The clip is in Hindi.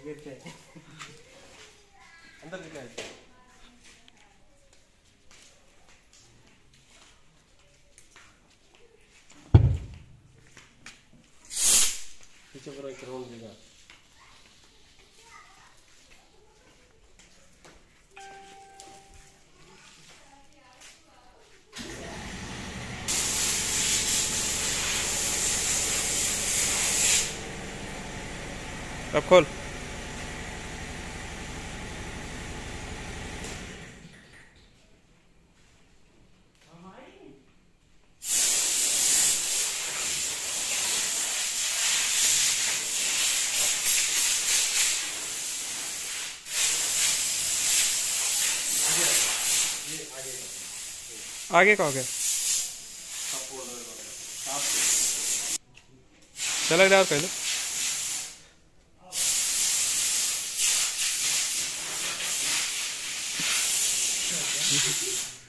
अंदर निकल पीछे पूरा एक राउंड देगा। अब खोल। आगे का हो गया। चला गया और पहले